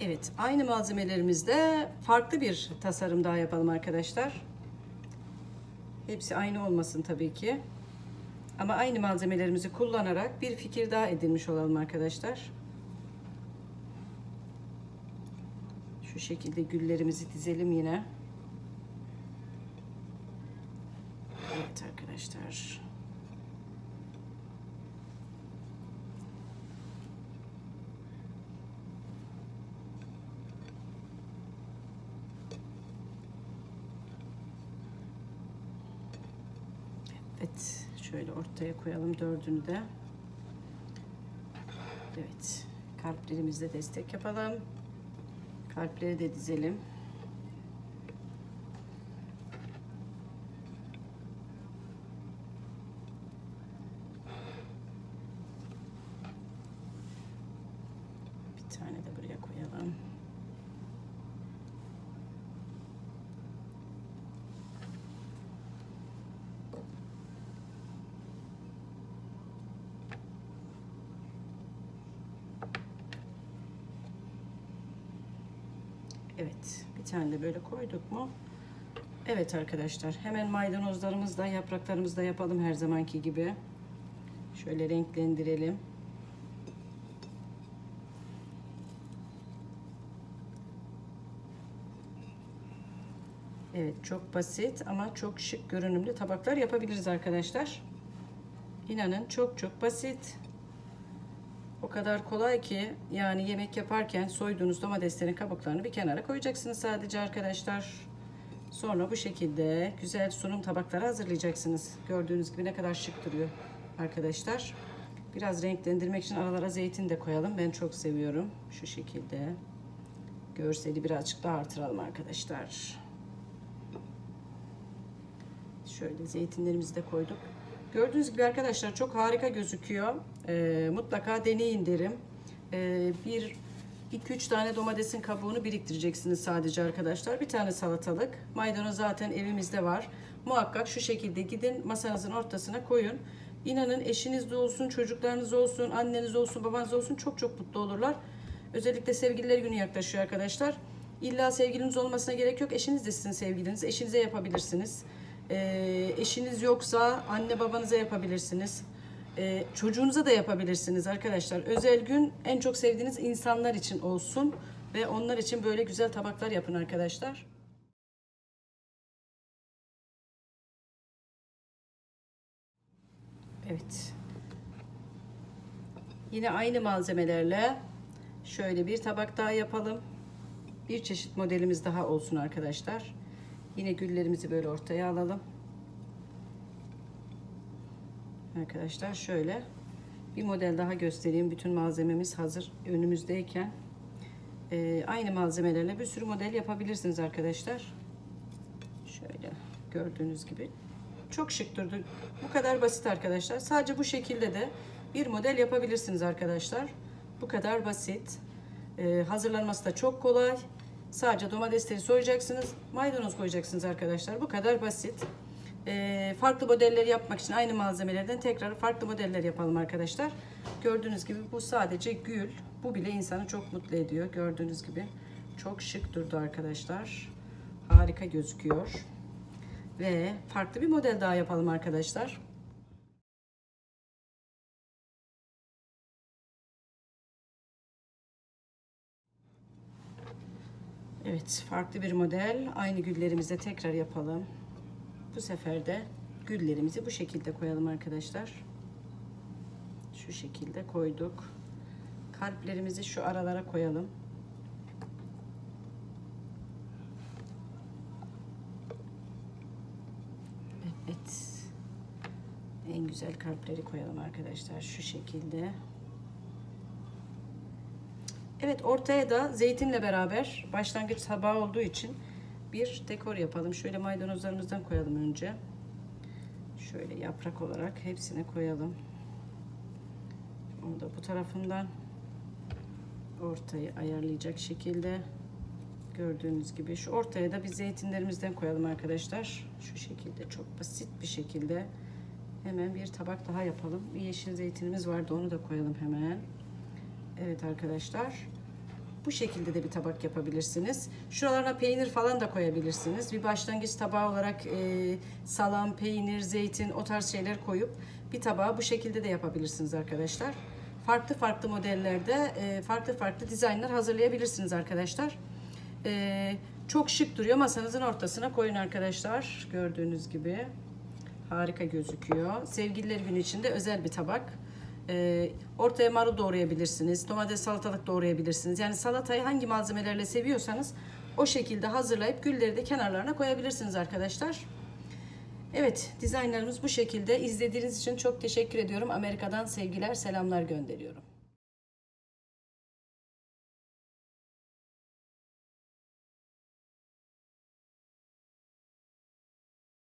Evet, aynı malzemelerimizde farklı bir tasarım daha yapalım arkadaşlar. Hepsi aynı olmasın tabii ki. Ama aynı malzemelerimizi kullanarak bir fikir daha edinmiş olalım arkadaşlar. Şu şekilde güllerimizi dizelim yine. Evet arkadaşlar. Evet, şöyle ortaya koyalım dördünü de. Evet, kalplerimizle destek yapalım. Kalpleri de dizelim. Bir tane de buraya koyalım. Evet, bir tane de böyle koyduk mu? Evet arkadaşlar, hemen maydanozlarımızla, yapraklarımızla yapalım her zamanki gibi. Şöyle renklendirelim. Evet, çok basit ama çok şık görünümlü tabaklar yapabiliriz arkadaşlar. İnanın çok basit. O kadar kolay ki, yani yemek yaparken soyduğunuz domateslerin kabuklarını bir kenara koyacaksınız sadece arkadaşlar. Sonra bu şekilde güzel sunum tabakları hazırlayacaksınız. Gördüğünüz gibi ne kadar şık duruyor arkadaşlar. Biraz renklendirmek için aralara zeytin de koyalım. Ben çok seviyorum. Şu şekilde. Görseli birazcık daha artıralım arkadaşlar. Şöyle zeytinlerimizi de koyduk. Gördüğünüz gibi arkadaşlar çok harika gözüküyor. Mutlaka deneyin derim. 2-3 tane domatesin kabuğunu biriktireceksiniz sadece arkadaşlar. Bir tane salatalık. Maydanoz zaten evimizde var. Muhakkak şu şekilde gidin masanızın ortasına koyun. İnanın eşiniz de olsun, çocuklarınız olsun, anneniz olsun, babanız olsun çok mutlu olurlar. Özellikle sevgililer günü yaklaşıyor arkadaşlar. İlla sevgiliniz olmasına gerek yok. Eşiniz de sizin sevgiliniz. Eşinize yapabilirsiniz. Eşiniz yoksa anne babanıza yapabilirsiniz. Çocuğunuza da yapabilirsiniz arkadaşlar. Özel gün en çok sevdiğiniz insanlar için olsun ve onlar için böyle güzel tabaklar yapın arkadaşlar. Evet. Yine aynı malzemelerle şöyle bir tabak daha yapalım. Bir çeşit modelimiz daha olsun arkadaşlar. Yine güllerimizi böyle ortaya alalım. Arkadaşlar şöyle bir model daha göstereyim. Bütün malzememiz hazır önümüzdeyken aynı malzemelerle bir sürü model yapabilirsiniz arkadaşlar. Şöyle gördüğünüz gibi çok şık durdu. Bu kadar basit arkadaşlar. Sadece bu şekilde de bir model yapabilirsiniz arkadaşlar. Bu kadar basit. Hazırlanması da çok kolay. Sadece domatesleri soyacaksınız, maydanoz koyacaksınız arkadaşlar. Bu kadar basit. Farklı modelleri yapmak için aynı malzemelerden tekrar farklı modeller yapalım arkadaşlar. Gördüğünüz gibi bu sadece gül. Bu bile insanı çok mutlu ediyor. Gördüğünüz gibi çok şık durdu arkadaşlar. Harika gözüküyor. Ve farklı bir model daha yapalım arkadaşlar. Evet, farklı bir model. Aynı güllerimizle tekrar yapalım. Bu sefer de güllerimizi bu şekilde koyalım arkadaşlar. Şu şekilde koyduk. Kalplerimizi şu aralara koyalım. Evet. En güzel kalpleri koyalım arkadaşlar. Şu şekilde. Evet, ortaya da zeytinle beraber başlangıç tabağı olduğu için bir dekor yapalım. Şöyle maydanozlarımızdan koyalım önce. Şöyle yaprak olarak hepsine koyalım. Onu da bu tarafından ortayı ayarlayacak şekilde gördüğünüz gibi şu ortaya da bir zeytinlerimizden koyalım arkadaşlar. Şu şekilde çok basit bir şekilde hemen bir tabak daha yapalım. Bir yeşil zeytinimiz vardı, onu da koyalım hemen. Evet arkadaşlar. Bu şekilde de bir tabak yapabilirsiniz. Şuralarına peynir falan da koyabilirsiniz. Bir başlangıç tabağı olarak salam, peynir, zeytin o tarz şeyler koyup bir tabağı bu şekilde de yapabilirsiniz arkadaşlar. Farklı farklı modellerde farklı farklı dizaynlar hazırlayabilirsiniz arkadaşlar. Çok şık duruyor. Masanızın ortasına koyun arkadaşlar. Gördüğünüz gibi harika gözüküyor. Sevgililer günü için de özel bir tabak. Ortaya marul doğrayabilirsiniz. Domates, salatalık doğrayabilirsiniz. Yani salatayı hangi malzemelerle seviyorsanız o şekilde hazırlayıp gülleri de kenarlarına koyabilirsiniz arkadaşlar. Evet, dizaynlarımız bu şekilde. İzlediğiniz için çok teşekkür ediyorum. Amerika'dan sevgiler, selamlar gönderiyorum.